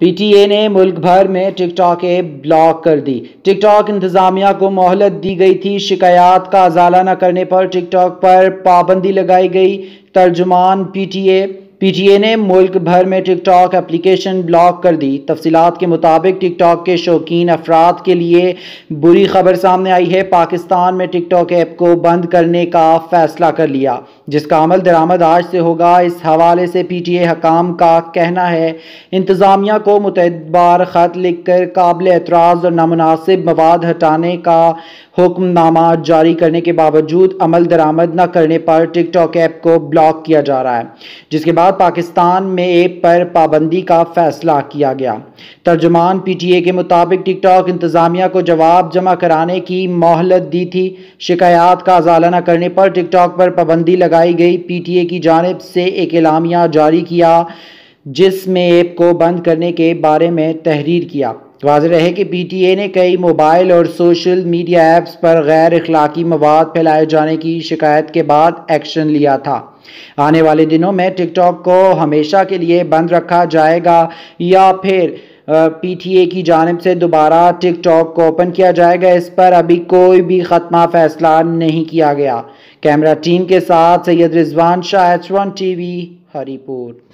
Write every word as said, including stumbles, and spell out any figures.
P T A نے ملک بھر میں ٹک ٹاک ایپ بلاک کر دی۔ ٹک ٹاک انتظامیہ کو مہلت دی گئی تھی۔ شکایات کا ازالہ نہ کرنے پر ٹک ٹاک پر پابندی لگائی گئی۔ ترجمان P T A P T A نے ملک بھر میں ٹک ٹاک اپلیکیشن بلاک کر دی۔ تفصیلات کے مطابق ٹک ٹاک کے شوقین افراد کے لیے بری خبر سامنے آئی ہے۔ پاکستان میں ٹک ٹاک ایپ کو بند کرنے کا فیصلہ کر لیا، جس کا عمل درآمد آج سے ہوگا۔ اس حوالے سے پی ٹی اے حکام کا کہنا ہے، انتظامیہ کو متعدد بار خط لکھ کر قابل اعتراض اور نامناسب مواد ہٹانے کا حکم نامہ جاری کرنے کے باوجود عمل درآمد نہ کرنے پر ٹک ٹاک ایپ کو بلاک کیا جا رہا ہے، جس کے بعد پاکستان میں ایپ پر پابندی کا فیصلہ کیا گیا۔ ترجمان پی ٹی اے کے مطابق ٹک ٹاک انتظامیہ کو جواب جمع کرانے کی مہلت دی تھی۔ شکایات کا ازالہ نہ کرنے پر ٹک ٹاک پر پابندی لگائی گئی۔ پی ٹی اے کی جانب سے ایک اعلامیہ جاری کیا جس میں ایپ کو بند کرنے کے بارے میں تحریر کیا۔ واضح رہے کہ پی ٹی اے نے کئی موبائل اور سوشل میڈیا ایپس پر غیر اخلاقی مواد پھیلائے جانے کی شکایت کے بعد ایکشن لیا تھا۔ آنے والے دنوں میں ٹک ٹاک کو ہمیشہ کے لیے بند رکھا جائے گا یا پھر پی ٹی اے کی جانب سے دوبارہ ٹک ٹاک کو اوپن کیا جائے گا، اس پر ابھی کوئی بھی ختمہ فیصلہ نہیں کیا گیا۔ کیمرہ ٹیم کے ساتھ Syed Rizwan Shah, H one TV وی، ہری پور۔